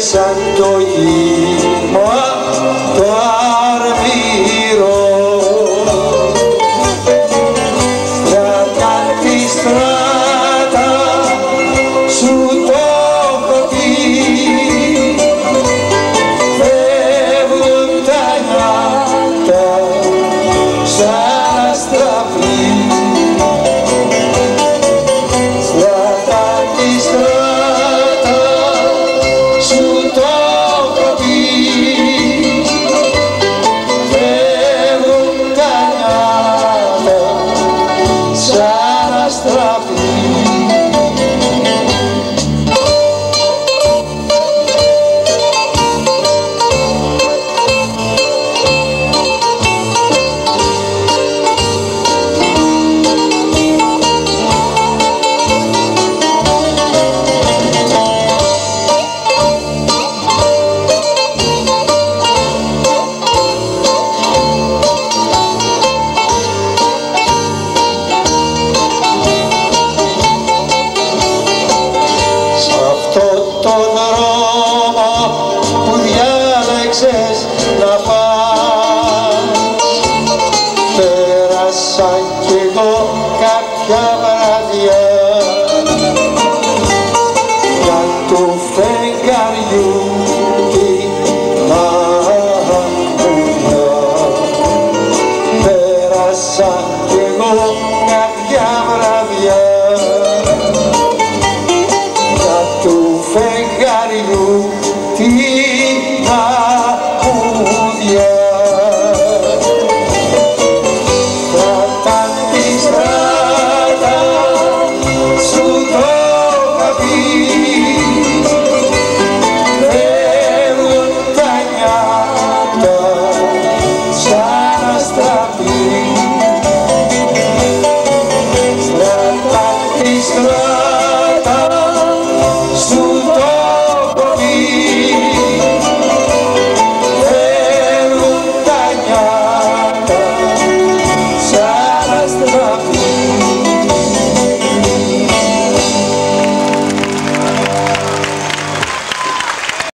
σαν το κύμα το αρμύρο. Στράτα τη στράτα σου το έχω πει, φεύγουν τα νιάτα σαν αστραπή. Στράτα τη στράτα σου το έχω πει, φεύγουν τα νιάτα σαν αστραπή. Το δρόμο που διάλεξες να πας, πέρασα κι εγώ κάποια βράδια για του φεγγαριού την μαγουλιά. Πέρασα κι εγώ κάποια βράδια του φεγγαριού